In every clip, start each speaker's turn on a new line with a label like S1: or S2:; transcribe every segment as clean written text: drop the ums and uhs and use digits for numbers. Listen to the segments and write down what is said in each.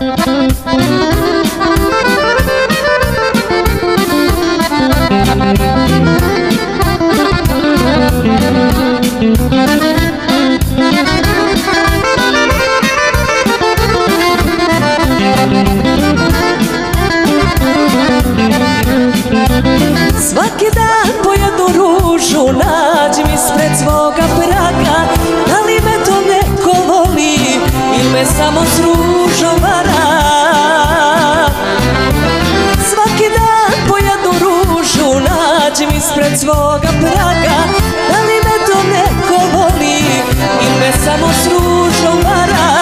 S1: Svaki dan po jednu ružu nađem ispred svoga praga. Da li me to neko voli ili me samo s ružom vara? Svaki dan po jednu ružu nađem ispred svoga praga. Da li me to neko voli ili me samo s ružom vara?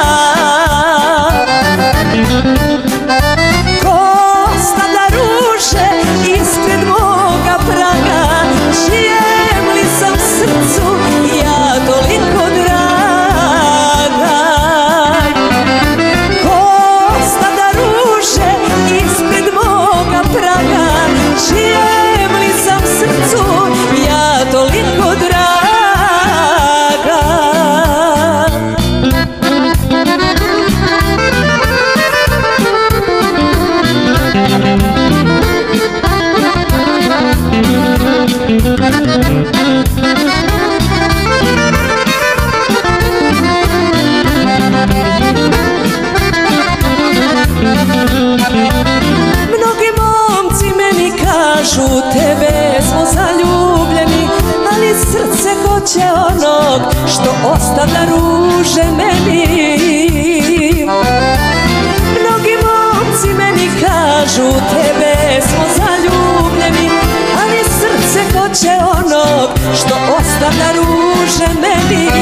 S1: Mnogi momci meni kažu tebe smo zaljubljeni, ali srce hoće onog što ostavlja ruže meni. Mnogi momci meni kažu tebe smo zaljubljeni, ali srce hoće onog što ostavlja ruže meni.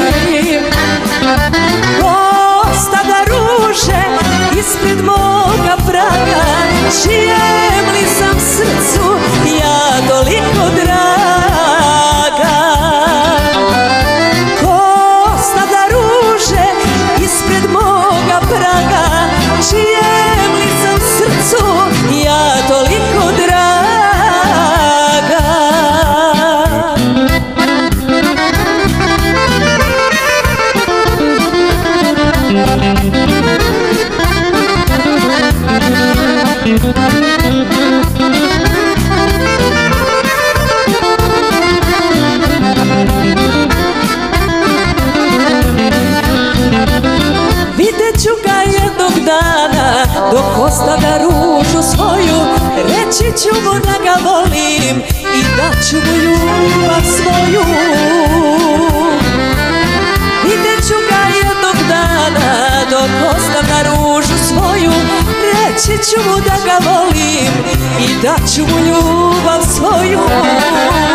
S1: Ostavlja ruže ispred moga praga, čijem li sam srcu ja toliko draga. Ko ostavlja ruže ispred moga praga, čijem li sam srcu ja toliko draga. Vidjet ću ga jednog dana dok ostavlja ružu svoju, reći ću mu da ga volim i da ću mu ljubav svoju. Vidjet ću ga jednog dana dok ostavlja ružu svoju, reći ću mu da ga volim i da ću mu ljubav svoju.